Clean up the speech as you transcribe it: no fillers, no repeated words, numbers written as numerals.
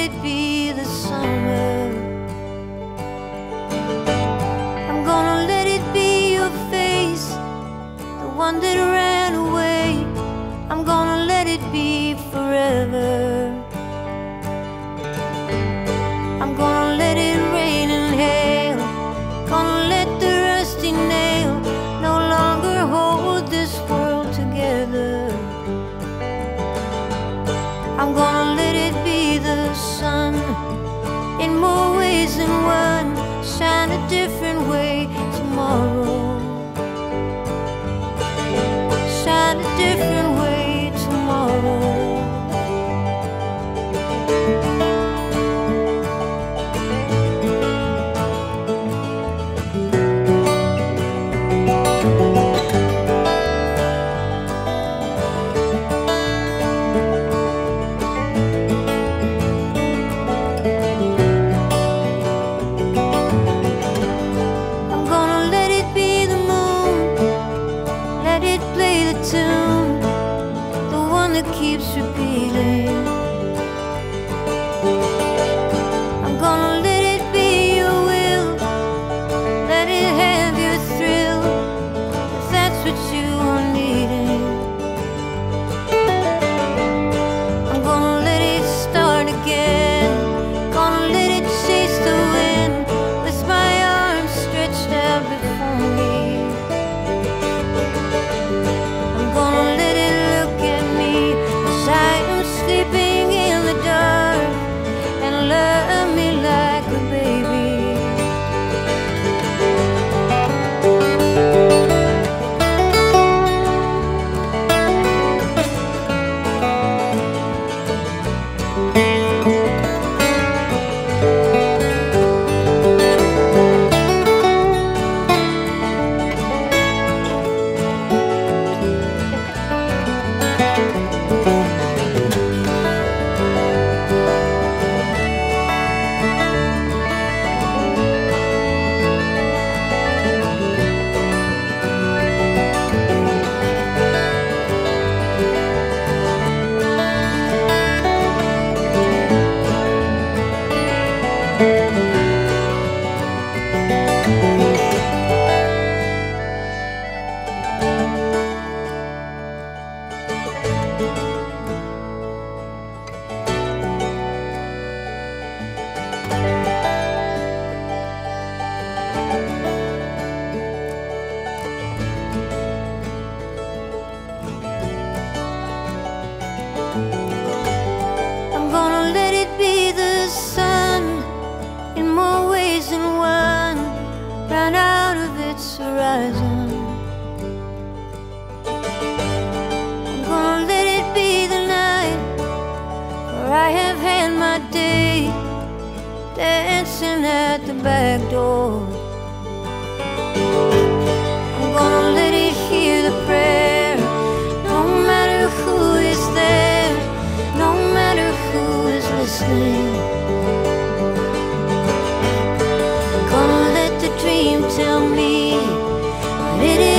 it be the summer. I'm gonna let it be your face, the one that ran away. I'm gonna let it be forever. I'm gonna let it rain and hail, gonna let the rusty nail no longer hold this world together. I'm gonna let it be the sun, in more ways than one, shine a different way tomorrow. Shine a different way tomorrow. Tune, the one that keeps repeating. I'm gonna let it be your will, let it have your thrill, if that's what you are needing. I'm gonna let it start again, gonna let it chase the wind, with my arms stretched out before me. Sleeping in the dark, and love me like a baby. I'm gonna let it be the sun, in more ways than one, right out of its horizon. I'm gonna let it be the night, where I have had my day, dancing at the back door. I'm gonna let it hear the prayer, no matter who is there, no matter who is listening. Gonna let the dream tell me what it is.